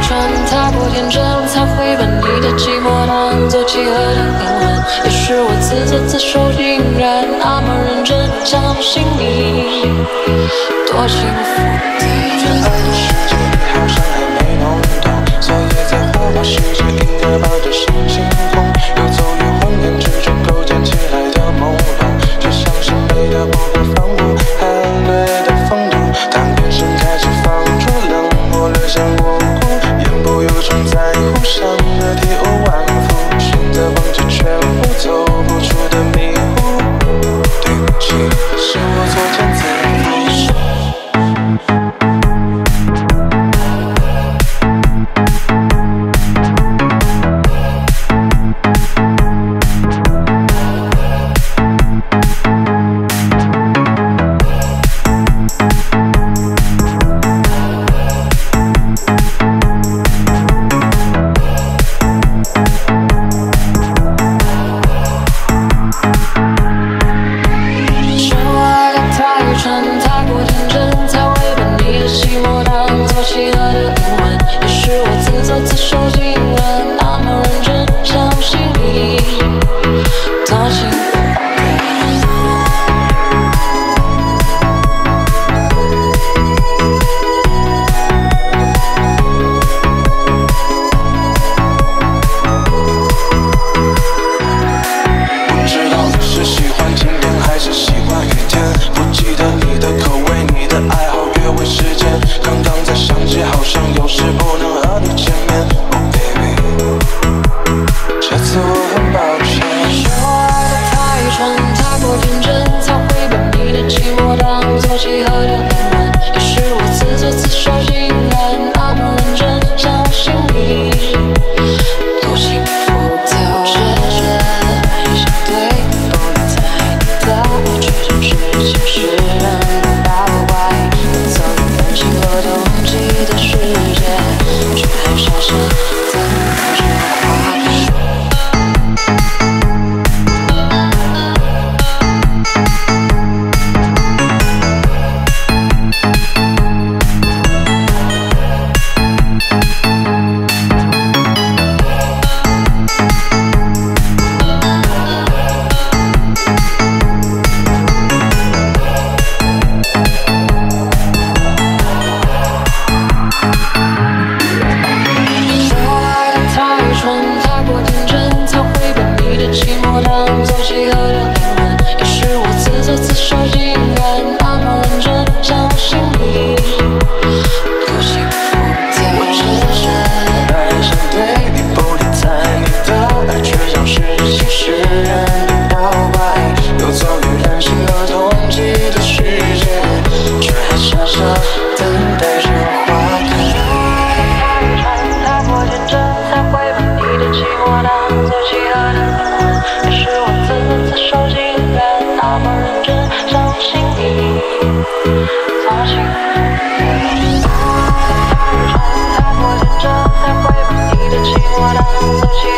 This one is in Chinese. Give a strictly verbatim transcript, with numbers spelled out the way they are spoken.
纯，太过天真，才会把你的寂寞当作契合的英文。也是我自作自受，竟然那么认真相信你，多幸福的人。爱的世界你好像还没弄懂，所以在花花世界应该抱着心情风，游走于红颜之中构建起来的朦胧，却像是美的不可方物，含泪的风度。当眼神开始放出冷漠，略显无辜，言不由衷，在乎伤得体无完肤，选择放弃全部，走不出的迷雾。对不起，是我作茧自缚。 我当作契